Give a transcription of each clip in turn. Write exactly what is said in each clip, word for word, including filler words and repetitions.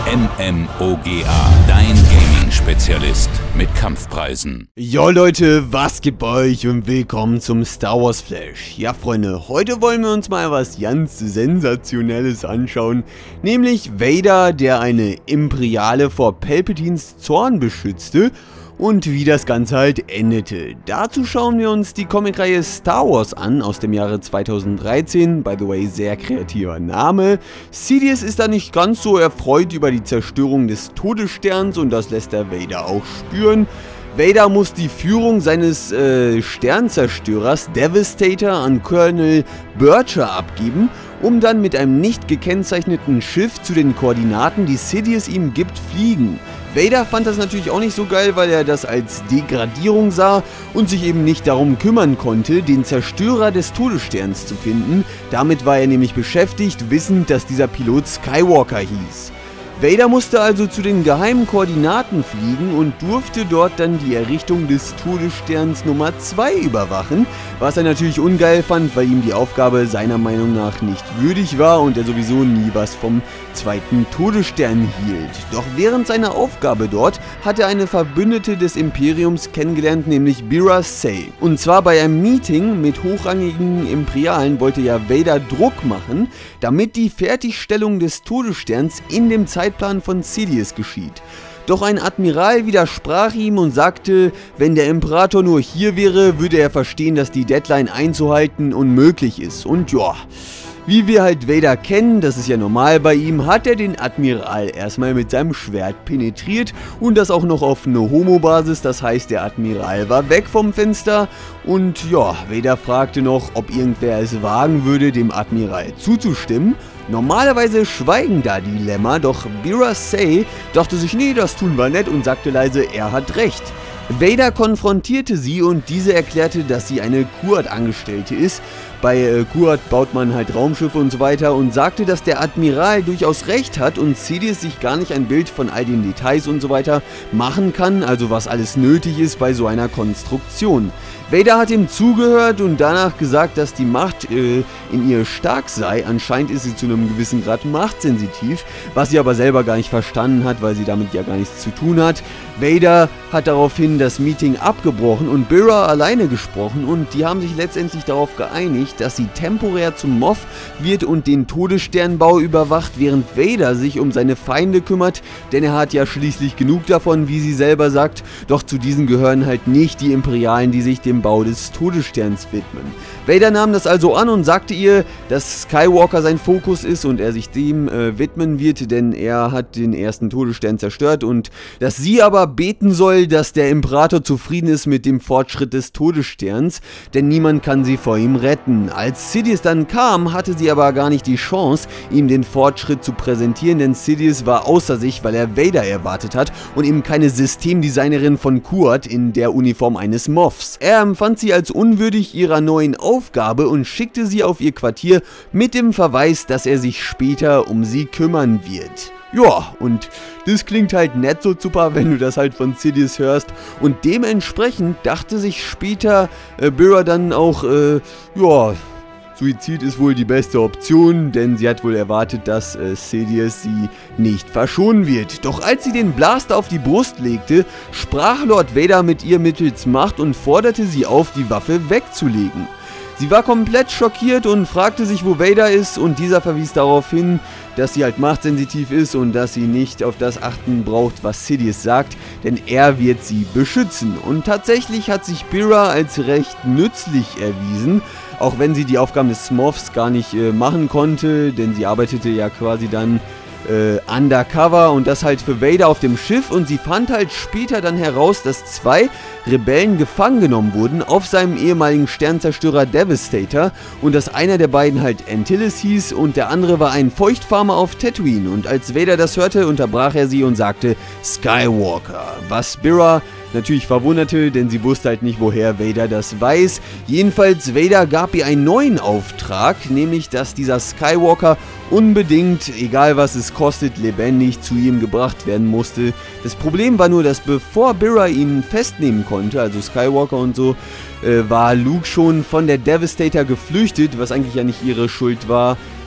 MMOGA, dein Gaming-Spezialist mit Kampfpreisen. Jo Leute, was geht bei euch und willkommen zum Star Wars Flash. Ja Freunde, heute wollen wir uns mal was ganz Sensationelles anschauen, nämlich Vader, der eine Imperiale vor Palpatines Zorn beschützte und wie das Ganze halt endete. Dazu schauen wir uns die Comicreihe Star Wars an aus dem Jahre zweitausenddreizehn, by the way sehr kreativer Name. Sidious ist da nicht ganz so erfreut über die Zerstörung des Todessterns und das lässt der Vader auch spüren. Vader muss die Führung seines äh, Sternzerstörers Devastator an Colonel Bircher abgeben, um dann mit einem nicht gekennzeichneten Schiff zu den Koordinaten, die Sidious ihm gibt, fliegen. Vader fand das natürlich auch nicht so geil, weil er das als Degradierung sah und sich eben nicht darum kümmern konnte, den Zerstörer des Todessterns zu finden. Damit war er nämlich beschäftigt, wissend, dass dieser Pilot Skywalker hieß. Vader musste also zu den geheimen Koordinaten fliegen und durfte dort dann die Errichtung des Todessterns Nummer zwei überwachen, was er natürlich ungeil fand, weil ihm die Aufgabe seiner Meinung nach nicht würdig war und er sowieso nie was vom zweiten Todesstern hielt. Doch während seiner Aufgabe dort hat er eine Verbündete des Imperiums kennengelernt, nämlich Bira Say. Und zwar bei einem Meeting mit hochrangigen Imperialen wollte ja Vader Druck machen, damit die Fertigstellung des Todessterns in dem Zeitpunkt Plan von Sidious geschieht. Doch ein Admiral widersprach ihm und sagte, wenn der Imperator nur hier wäre, würde er verstehen, dass die Deadline einzuhalten unmöglich ist. Und ja, wie wir halt Vader kennen, das ist ja normal bei ihm, hat er den Admiral erstmal mit seinem Schwert penetriert und das auch noch auf eine Homo-Basis, das heißt der Admiral war weg vom Fenster und ja, Vader fragte noch, ob irgendwer es wagen würde, dem Admiral zuzustimmen. Normalerweise schweigen da die Lämmer, doch Bira Say dachte sich, nee, das tun wir nicht und sagte leise, er hat recht. Vader konfrontierte sie und diese erklärte, dass sie eine Kuat-Angestellte ist. Bei äh, Kuat baut man halt Raumschiffe und so weiter und sagte, dass der Admiral durchaus recht hat und Sidious sich gar nicht ein Bild von all den Details und so weiter machen kann, also was alles nötig ist bei so einer Konstruktion. Vader hat ihm zugehört und danach gesagt, dass die Macht äh, in ihr stark sei. Anscheinend ist sie zu einem gewissen Grad machtsensitiv, was sie aber selber gar nicht verstanden hat, weil sie damit ja gar nichts zu tun hat. Vader hat daraufhin das Meeting abgebrochen und Bira alleine gesprochen und die haben sich letztendlich darauf geeinigt, dass sie temporär zum Moff wird und den Todessternbau überwacht, während Vader sich um seine Feinde kümmert, denn er hat ja schließlich genug davon, wie sie selber sagt, doch zu diesen gehören halt nicht die Imperialen, die sich dem Bau des Todessterns widmen. Vader nahm das also an und sagte ihr, dass Skywalker sein Fokus ist und er sich dem äh, widmen wird, denn er hat den ersten Todesstern zerstört und dass sie aber beten soll, dass der Imperator zufrieden ist mit dem Fortschritt des Todessterns, denn niemand kann sie vor ihm retten. Als Sidious dann kam, hatte sie aber gar nicht die Chance, ihm den Fortschritt zu präsentieren, denn Sidious war außer sich, weil er Vader erwartet hat und eben keine Systemdesignerin von Kuat in der Uniform eines Moffs. Er empfand sie als unwürdig ihrer neuen Aufgabe und schickte sie auf ihr Quartier mit dem Verweis, dass er sich später um sie kümmern wird. Ja, und das klingt halt nicht so super, wenn du das halt von Sidious hörst und dementsprechend dachte sich später äh, Bira dann auch, äh, ja, Suizid ist wohl die beste Option, denn sie hat wohl erwartet, dass äh, Sidious sie nicht verschonen wird. Doch als sie den Blaster auf die Brust legte, sprach Lord Vader mit ihr mittels Macht und forderte sie auf, die Waffe wegzulegen. Sie war komplett schockiert und fragte sich, wo Vader ist und dieser verwies darauf hin, dass sie halt machtsensitiv ist und dass sie nicht auf das achten braucht, was Sidious sagt, denn er wird sie beschützen. Und tatsächlich hat sich Bira als recht nützlich erwiesen, auch wenn sie die Aufgaben des Moffs gar nicht äh, machen konnte, denn sie arbeitete ja quasi dann äh, undercover und das halt für Vader auf dem Schiff und sie fand halt später dann heraus, dass zwei Rebellen gefangen genommen wurden auf seinem ehemaligen Sternzerstörer Devastator und dass einer der beiden halt Antilles hieß und der andere war ein Feuchtfarmer auf Tatooine und als Vader das hörte, unterbrach er sie und sagte Skywalker, was Bira natürlich verwunderte, denn sie wusste halt nicht, woher Vader das weiß. Jedenfalls, Vader gab ihr einen neuen Auftrag, nämlich, dass dieser Skywalker unbedingt, egal was es kostet, lebendig zu ihm gebracht werden musste. Das Problem war nur, dass bevor Bira ihn festnehmen konnte, also Skywalker und so, äh, war Luke schon von der Devastator geflüchtet, was eigentlich ja nicht ihre Schuld war.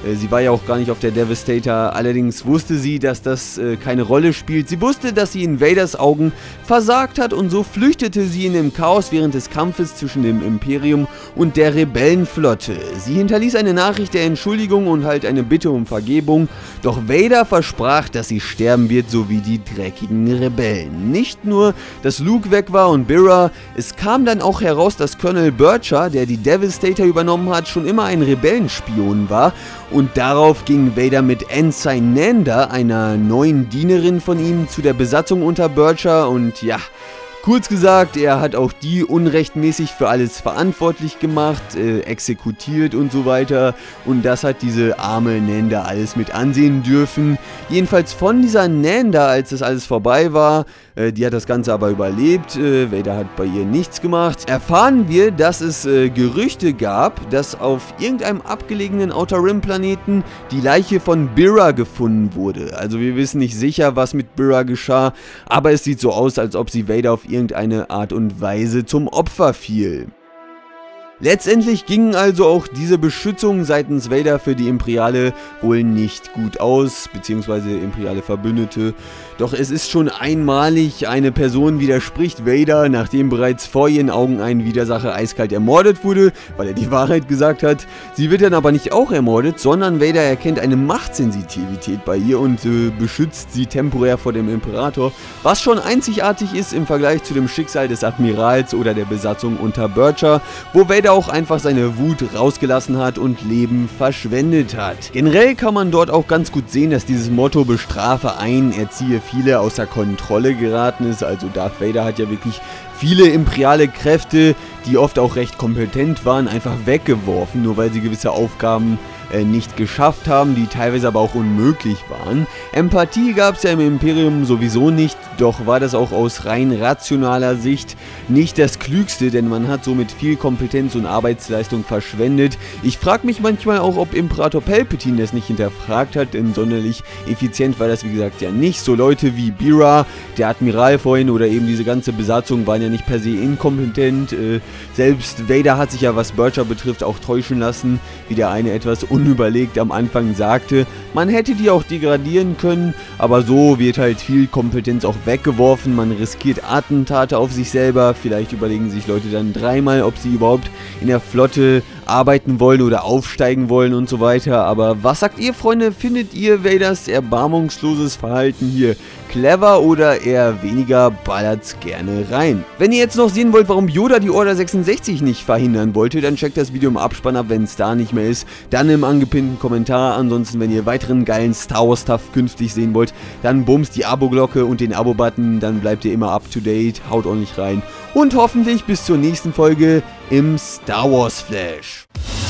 Äh, sie war ja auch gar nicht auf der Devastator, allerdings wusste sie, dass das äh, keine Rolle spielt. Sie wusste, dass sie in Vaders Augen versagt hat und so flüchtete sie in dem Chaos während des Kampfes zwischen dem Imperium und der Rebellenflotte. Sie hinterließ eine Nachricht der Entschuldigung und halt eine Bitte um Vergebung, doch Vader versprach, dass sie sterben wird, so wie die dreckigen Rebellen. Nicht nur, dass Luke weg war und Bira, es kam dann auch heraus, dass Colonel Bircher, der die Devastator übernommen hat, schon immer ein Rebellenspion war. Und darauf ging Vader mit Ensign Nanda, einer neuen Dienerin von ihm, zu der Besatzung unter Bircher und ja, kurz gesagt, er hat auch die unrechtmäßig für alles verantwortlich gemacht, äh, exekutiert und so weiter. Und das hat diese arme Nanda alles mit ansehen dürfen. Jedenfalls von dieser Nanda, als das alles vorbei war, äh, die hat das Ganze aber überlebt. Äh, Vader hat bei ihr nichts gemacht. Erfahren wir, dass es äh, Gerüchte gab, dass auf irgendeinem abgelegenen Outer Rim Planeten die Leiche von Bira gefunden wurde. Also wir wissen nicht sicher, was mit Bira geschah, aber es sieht so aus, als ob sie Vader auf irgendeine Art und Weise zum Opfer fiel. Letztendlich gingen also auch diese Beschützungen seitens Vader für die Imperiale wohl nicht gut aus, beziehungsweise imperiale Verbündete. Doch es ist schon einmalig, eine Person widerspricht Vader, nachdem bereits vor ihren Augen ein Widersacher eiskalt ermordet wurde, weil er die Wahrheit gesagt hat. Sie wird dann aber nicht auch ermordet, sondern Vader erkennt eine Machtsensitivität bei ihr und äh, beschützt sie temporär vor dem Imperator, was schon einzigartig ist im Vergleich zu dem Schicksal des Admirals oder der Besatzung unter Bircher, wo Vader auch einfach seine Wut rausgelassen hat und Leben verschwendet hat. Generell kann man dort auch ganz gut sehen, dass dieses Motto bestrafe einen, erziehe viele außer Kontrolle geraten ist. Also Darth Vader hat ja wirklich viele imperiale Kräfte, die oft auch recht kompetent waren, einfach weggeworfen, nur weil sie gewisse Aufgaben äh, nicht geschafft haben, die teilweise aber auch unmöglich waren. Empathie gab es ja im Imperium sowieso nicht, doch war das auch aus rein rationaler Sicht nicht das Klügste, denn man hat somit viel Kompetenz und Arbeitsleistung verschwendet. Ich frage mich manchmal auch, ob Imperator Palpatine das nicht hinterfragt hat, denn sonderlich effizient war das wie gesagt ja nicht. So Leute wie Bira, der Admiral vorhin oder eben diese ganze Besatzung waren ja nicht per se inkompetent. Äh, selbst Vader hat sich ja, was Bircher betrifft, auch täuschen lassen, wie der eine etwas unüberlegt am Anfang sagte. Man hätte die auch degradieren können, aber so wird halt viel Kompetenz auch weggeworfen. Man riskiert Attentate auf sich selber. Vielleicht überlegen sich Leute dann dreimal, ob sie überhaupt in der Flotte arbeiten wollen oder aufsteigen wollen und so weiter. Aber was sagt ihr, Freunde? Findet ihr Vaders erbarmungsloses Verhalten hier clever oder eher weniger, ballert's gerne rein? Wenn ihr jetzt noch sehen wollt, warum Yoda die Order sechsundsechzig nicht verhindern wollte, dann checkt das Video im Abspann ab, wenn es da nicht mehr ist. Dann im angepinnten Kommentar. Ansonsten, wenn ihr weiteren geilen Star Wars Stuff künftig sehen wollt, dann bumst die Abo-Glocke und den Abo-Button, dann bleibt ihr immer up to date, haut ordentlich rein. Und hoffentlich bis zur nächsten Folge im Star Wars Flash.